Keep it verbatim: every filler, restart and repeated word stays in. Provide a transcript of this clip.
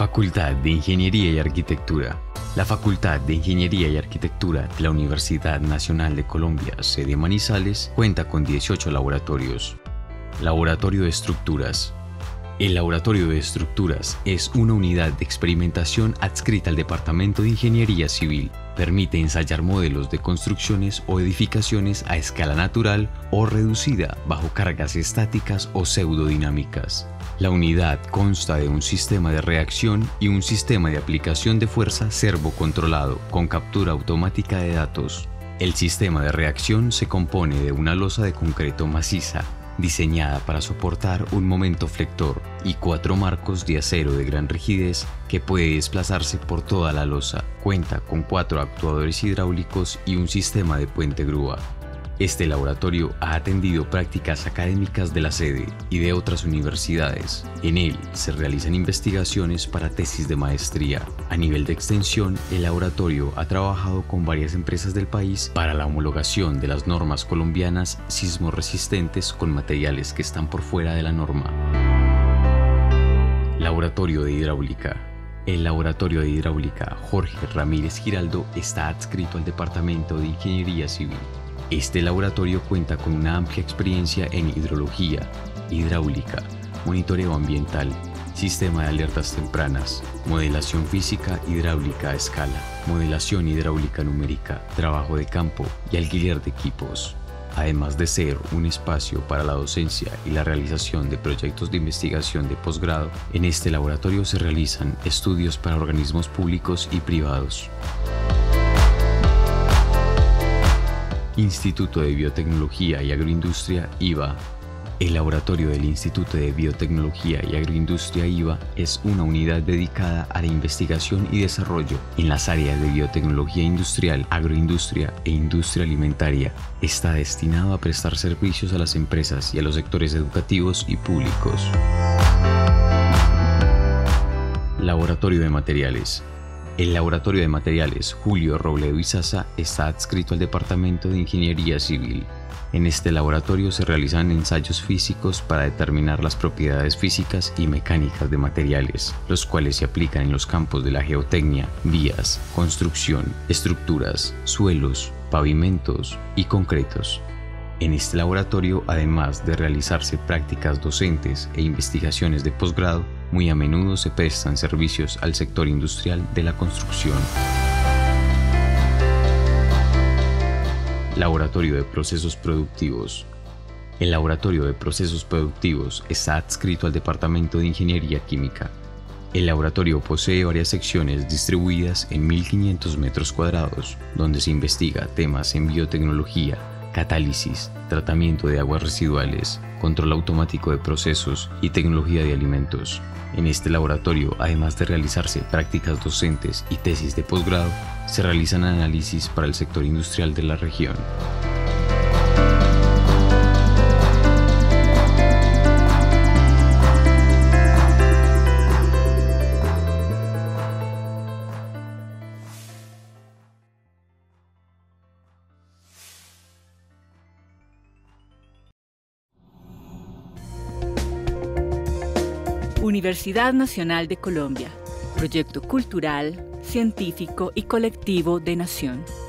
Facultad de Ingeniería y Arquitectura. La Facultad de Ingeniería y Arquitectura de la Universidad Nacional de Colombia, sede Manizales, cuenta con dieciocho laboratorios. Laboratorio de Estructuras. El Laboratorio de Estructuras es una unidad de experimentación adscrita al Departamento de Ingeniería Civil. Permite ensayar modelos de construcciones o edificaciones a escala natural o reducida bajo cargas estáticas o pseudodinámicas. La unidad consta de un sistema de reacción y un sistema de aplicación de fuerza servocontrolado con captura automática de datos. El sistema de reacción se compone de una losa de concreto maciza, diseñada para soportar un momento flector, y cuatro marcos de acero de gran rigidez que puede desplazarse por toda la losa. Cuenta con cuatro actuadores hidráulicos y un sistema de puente grúa. Este laboratorio ha atendido prácticas académicas de la sede y de otras universidades. En él se realizan investigaciones para tesis de maestría. A nivel de extensión, el laboratorio ha trabajado con varias empresas del país para la homologación de las normas colombianas sismorresistentes con materiales que están por fuera de la norma. Laboratorio de Hidráulica. El Laboratorio de Hidráulica Jorge Ramírez Giraldo está adscrito al Departamento de Ingeniería Civil. Este laboratorio cuenta con una amplia experiencia en hidrología, hidráulica, monitoreo ambiental, sistema de alertas tempranas, modelación física hidráulica a escala, modelación hidráulica numérica, trabajo de campo y alquiler de equipos. Además de ser un espacio para la docencia y la realización de proyectos de investigación de posgrado, en este laboratorio se realizan estudios para organismos públicos y privados. Instituto de Biotecnología y Agroindustria I V A. El laboratorio del Instituto de Biotecnología y Agroindustria I V A es una unidad dedicada a la investigación y desarrollo en las áreas de biotecnología industrial, agroindustria e industria alimentaria. Está destinado a prestar servicios a las empresas y a los sectores educativos y públicos. Laboratorio de Materiales. El Laboratorio de Materiales Julio Robledo Izaza está adscrito al Departamento de Ingeniería Civil. En este laboratorio se realizan ensayos físicos para determinar las propiedades físicas y mecánicas de materiales, los cuales se aplican en los campos de la geotecnia, vías, construcción, estructuras, suelos, pavimentos y concretos. En este laboratorio, además de realizarse prácticas docentes e investigaciones de posgrado, muy a menudo se prestan servicios al sector industrial de la construcción. Laboratorio de Procesos Productivos. El Laboratorio de Procesos Productivos está adscrito al Departamento de Ingeniería Química. El laboratorio posee varias secciones distribuidas en mil quinientos metros cuadrados, donde se investiga temas en biotecnología, catálisis, tratamiento de aguas residuales, control automático de procesos y tecnología de alimentos. En este laboratorio, además de realizarse prácticas docentes y tesis de posgrado, se realizan análisis para el sector industrial de la región. Universidad Nacional de Colombia, proyecto cultural, científico y colectivo de nación.